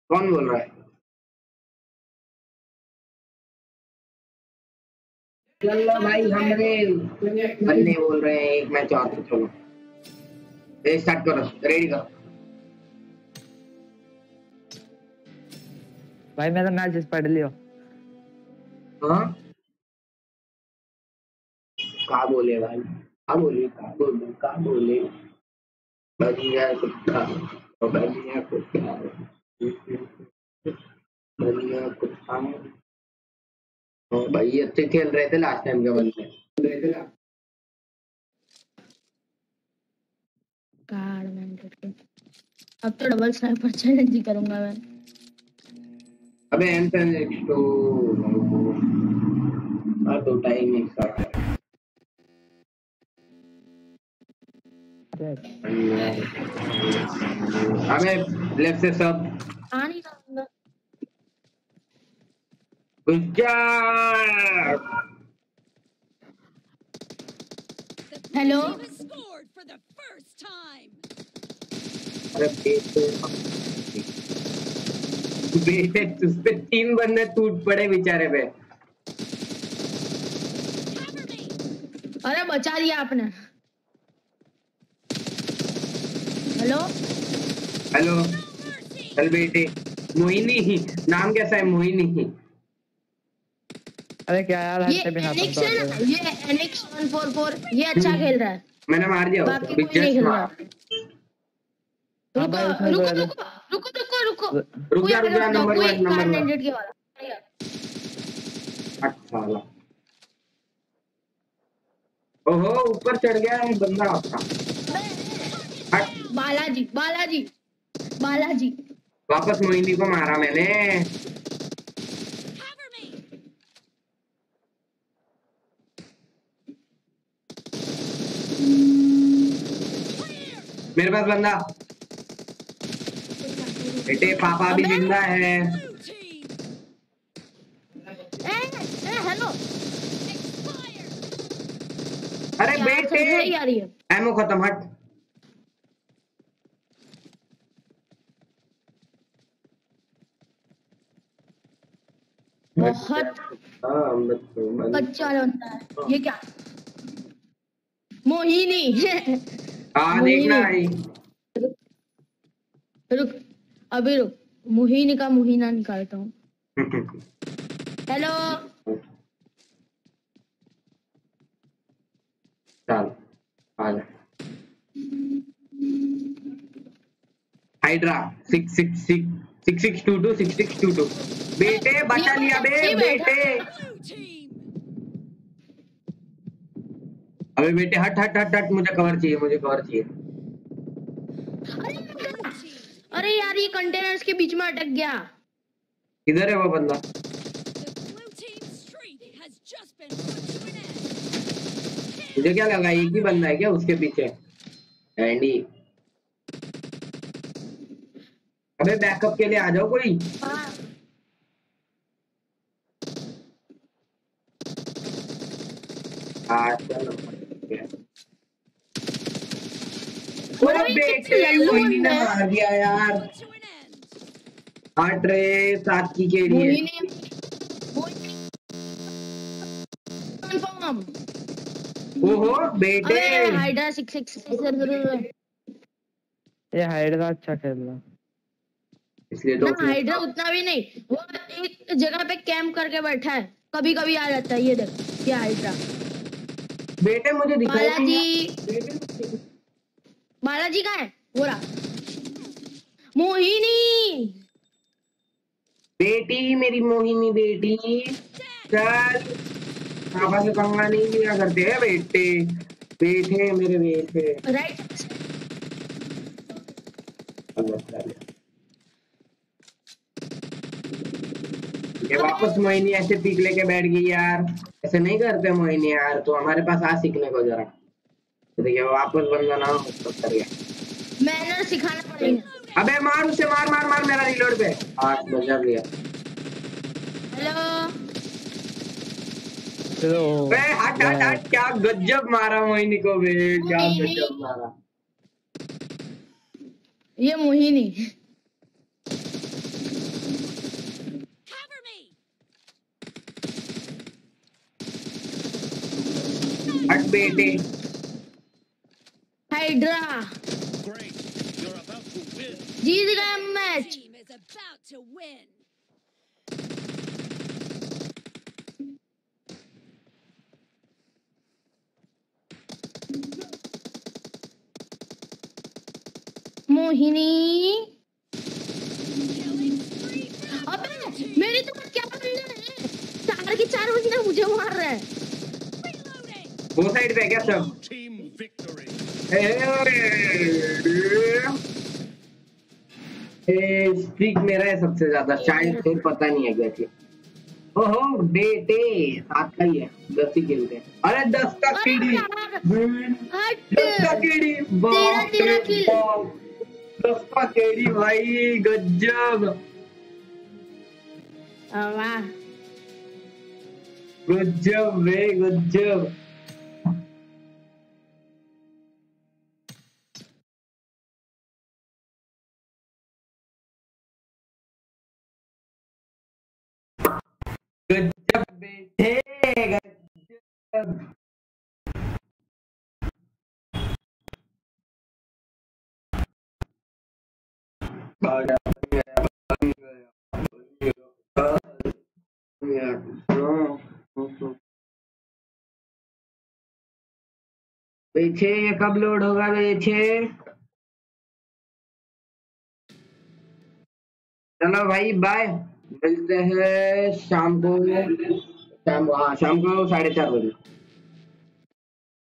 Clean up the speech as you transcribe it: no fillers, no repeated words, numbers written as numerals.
कौन बोल रहा है? चलो भाई हमरे बंदे बोल रहे हैं एक मैच और, तो चलो स्टार्ट करो, रेडी करो भाई। मैं तो मैच पढ़ लियो। हाँ का बोले भाई, का बोले बढ़िया कुत्ता, बढ़िया कुत्ता, बढ़िया कुत्ता। भाई अच्छे खेल रहे थे लास्ट टाइम के बंदे। अब तो डबल स्नाइपर चैलेंज ही करूंगा मैं। अबे एंटन तो दो टाइम एक साथ अबे लेफ्ट से सब आ नहीं रहा। हेलो अरे बेटे उस पे 3 बंदे टूट पड़े बेचारे पे। अरे बचा दिया आपने। हेलो हेलो चल बेटे, मोहिनी नाम कैसा है? मोहिनी। अरे क्या यार, ये NX144 ये अच्छा खेल रहा है। मैंने मार दिया बाकी कोई नहीं खेल रहा। रुक जा नंबर 1 के वाला। अच्छा ओहो ऊपर चढ़ गया है बंदा आपका। बालाजी वापस मोहिनी को मारा मैंने। मेरे पास बंदा बेटे, पापा भी जिंदा है। हेलो अरे बेटे एमो खत्म, हट। बहुत बच्चा बनता है ये क्या? मोहिनी देखना रुक अभी रुक, मोहिनी का मोहिना निकालता हूँ। हेलो चल आजा। हाइड्रा 6622 बेटे बचा लिया बे बेटे। अबे बेटे हट हट हट हट, मुझे कवर चाहिए। अरे यार ये कंटेनर्स के बीच में अटक गया। किधर है वो बंदा? मुझे क्या लगा एक ही बंदा है क्या उसके पीछे? एंडी अबे बैकअप के लिए आ जाओ कोई। मोहिनी ने मार दिया यार। 8 रे 7 की केड़ी है। ओहो बेटे हाइड्रा 666 ये हाइड्रा अच्छा खेल रहा, इसलिए तो ना हाइड्रा उतना भी नहीं, वो एक जगह पे कैंप करके बैठा है, कभी कभी आ जाता है। ये देख ये हाइड्रा। बेटे मुझे दिखाई बालाजी कहाँ है? वो रहा मोहिनी बेटी, मेरी मोहिनी बेटी। चल पापा से पंगा नहीं लिया करते हैं बेटे मेरे बेटे। राइट ये वापस मोहिनी ऐसे पीक लेके बैठ गई यार। ऐसे नहीं करते मोहिनी यार, तो हमारे पास आ सीखने को जरा। तो देखिए वापस बंदा ना कर गया। मैंने सिखाना पड़ेगा। अबे मार उसे, मार मेरा रिलोड पे। बचा लिया। चलो हट क्या गजब मारा मोहिनी को बे, क्या गजब मारा। ये मोहिनी बेटे। हाइड्रा जीत गए match. Team is about to win. Mohini Killing spree for अबे मेरी तो क्या बंदे हैं, 4 की 4 बंदे मुझे मार रहे हैं। reloading. वो साइड पे है क्या सब? Team victory. स्ट्रीक मेरा है सबसे ज्यादा, शायद फिर पता नहीं है क्या। ओहो बेटे 7 का ही है, 10 ही खेलते हैं। अरे 10 का अरे कीड़ी, यार, 10 का हट। कीड़ी, तेरा किल। 10 का कीड़ी भाई, गजब वाह गजब वे गजब। गजब बेटे गजब। पीछे ये कब लोड होगा पीछे? चलो भाई बाय, मिलते हैं शाम को, शाम को 4:30 बजे।